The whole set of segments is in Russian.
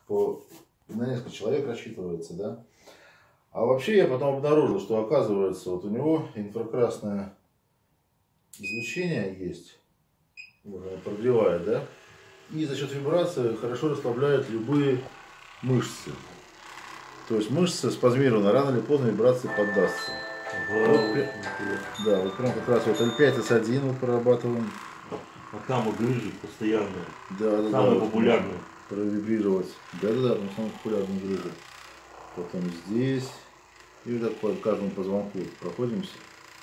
на несколько человек рассчитывается, да. А вообще я потом обнаружил, что оказывается вот у него инфракрасное излучение есть, прогревает, да, и за счет вибрации хорошо расслабляет любые мышцы. То есть мышца спазмирована, рано или поздно вибрации поддастся. Да, вот прям как раз вот L5, S1 вот прорабатываем. А там грыжи постоянные. Да, самые популярные. Провибрировать. Да, там самые популярные грыжи. Потом здесь. И вот так по каждому позвонку проходимся.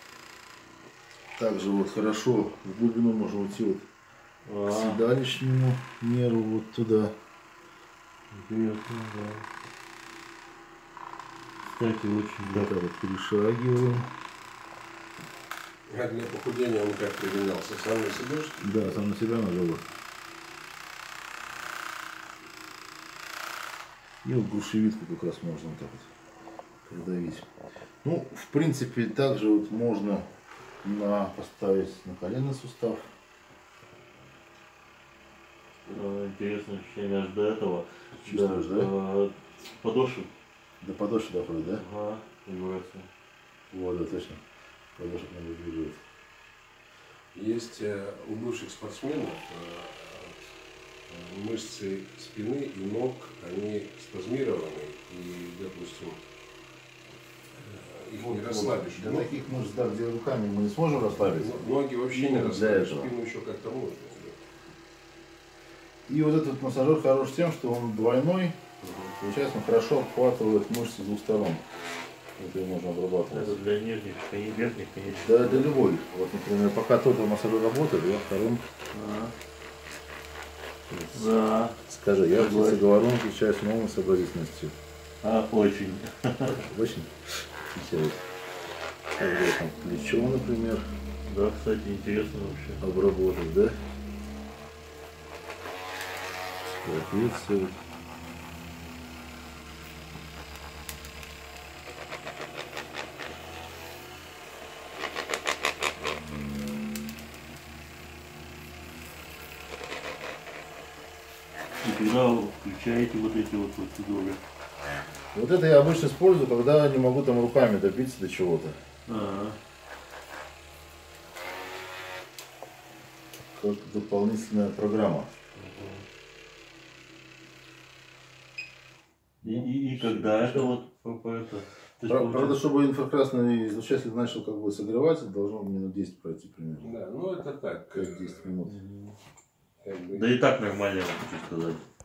Также вот хорошо в глубину можно уйти вот к седалищному нерву вот туда. Интересно, да. Кстати, очень так вот перешагиваем. А для похудения он как применялся? Сам на себя? Да, сам на себя на живот. И вот грушевидку как раз можно вот так вот придавить. Ну, в принципе, также вот можно поставить на коленный сустав. Интересное ощущение аж до этого. Чувствуешь, да? Подошвы. До подошвы доходит, да? Ага, вибрация. Вот, да, точно. Подошва надо вибрирует. Есть у бывших спортсменов мышцы спины и ног, они спазмированы, и, допустим, их не расслабишь. Для таких мышц, да, где руками мы не сможем расслабить. Ноги вообще не расслабишь, спину еще как-то можно. И вот этот массажер хорош тем, что он двойной, получается, он хорошо обхватывает мышцы с двух сторон. Это можно обрабатывать. Это для нижних, верхних, конечно. Да, для любой. Вот, например, пока тот массажер работает, я вторым. Да. Скажи, я говорю, отличаюсь новой сообразительностью. Очень. Очень отличаюсь. Там плечо, например. Да, кстати, интересно вообще. Обработать, да? Соответственно. И когда вы включаете вот эти вот процедуры? Вот это я обычно использую, когда не могу там руками добиться до чего-то. Как дополнительная программа. И когда это вот это? Правда, чтобы инфракрасный излучатель начал как бы согревать, должно минут 10 пройти примерно. Да, ну это так. 10 минут. Да и так нормально, я хочу сказать.